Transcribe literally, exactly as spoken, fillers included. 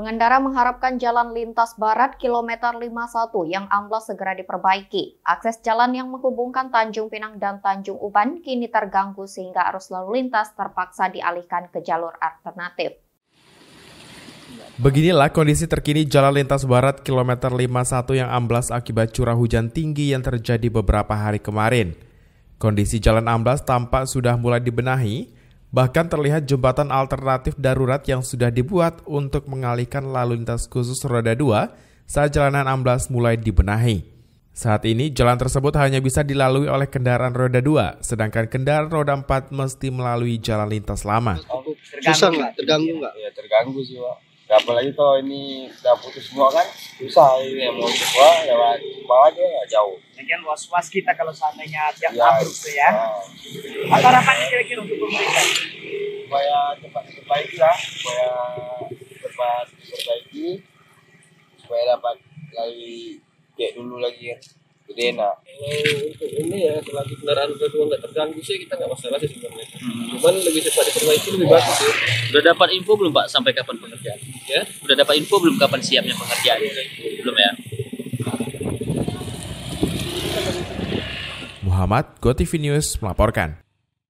Pengendara mengharapkan jalan lintas barat kilometer lima puluh satu yang amblas segera diperbaiki. Akses jalan yang menghubungkan Tanjung Pinang dan Tanjung Uban kini terganggu sehingga arus lalu lintas terpaksa dialihkan ke jalur alternatif. Beginilah kondisi terkini jalan lintas barat kilometer lima puluh satu yang amblas akibat curah hujan tinggi yang terjadi beberapa hari kemarin. Kondisi jalan amblas tampak sudah mulai dibenahi. Bahkan terlihat jembatan alternatif darurat yang sudah dibuat untuk mengalihkan lalu lintas khusus roda dua saat jalanan amblas mulai dibenahi. Saat ini jalan tersebut hanya bisa dilalui oleh kendaraan roda dua, sedangkan kendaraan roda empat mesti melalui jalan lintas lama. Susah nggak? Terganggu nggak? Ya terganggu sih Pak. Apalagi kalau ini udah putus semua kan, susah ini yang mau coba lewat bawah aja nggak jauh. Lagian was-was kita kalau seandainya tiap Ya, ambruk tuh ya. ya. Apa harapannya kira-kira untuk pemerintah? Supaya cepat diperbaiki lah, supaya cepat diperbaiki, supaya dapat lagi kayak dulu lagi kan, jadi enak. Kalau untuk ini ya, selagi kendaraan roda dua nggak terganggu sih kita nggak masalah sih sebenarnya. Hmm. Cuman lebih cepat diperbaiki lebih bagus sih. Udah dapat info belum Pak sampai kapan pengerjaan? Ya? Udah dapat info belum kapan siapnya pengerjaan? Belum ya? Muhammad, GoTV News melaporkan.